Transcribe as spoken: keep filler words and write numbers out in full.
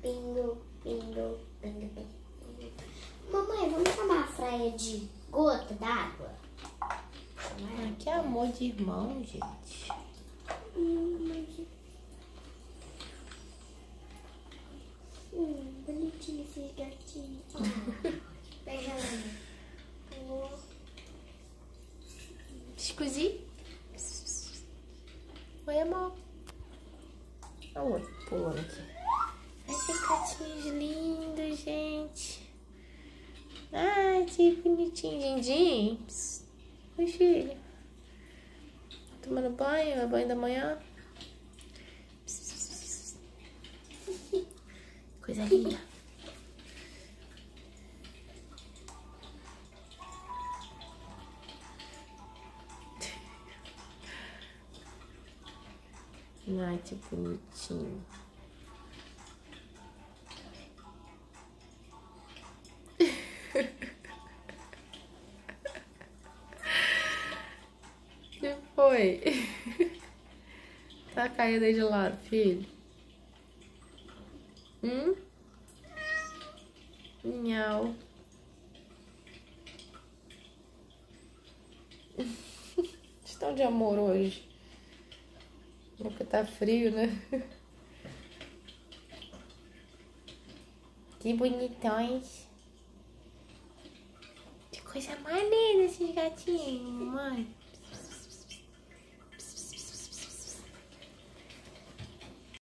pingo, pingo, pingo, pingo. Mamãe, vamos chamar a fraia de gota d'água? Ah, que amor de irmão, gente. Hum, hum, bonitinho esses gatinhos. Oh, pega lá. Escusi. Oi, amor. Olha o outro pulando aqui. Ai, que gatinhos lindos, gente. Ai, que bonitinho, Dindim. Oi, filho. Tomando banho, é banho da manhã. Coisa linda. Ai, que bonitinho. Que foi? Tá caindo aí de lado, filho? Hum? Miau. Estão de amor hoje. Porque tá frio, né? Que bonitões. Que coisa mais linda esses gatinhos, mãe.